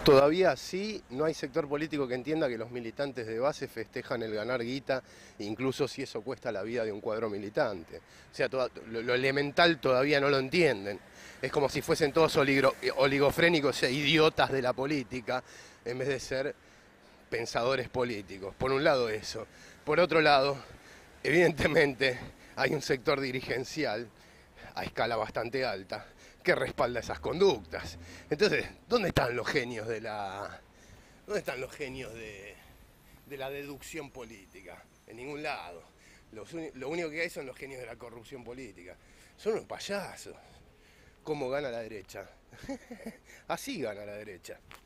Todavía sí, no hay sector político que entienda que los militantes de base festejan el ganar guita, incluso si eso cuesta la vida de un cuadro militante. O sea, lo elemental todavía no lo entienden. Es como si fuesen todos oligofrénicos e idiotas de la política, en vez de ser pensadores políticos. Por un lado eso. Por otro lado, evidentemente hay un sector dirigencial a escala bastante alta que respalda esas conductas. Entonces, ¿dónde están los genios de la deducción política? En ningún lado. Lo único que hay son los genios de la corrupción política. Son unos payasos. ¿Cómo gana la derecha? Así gana la derecha.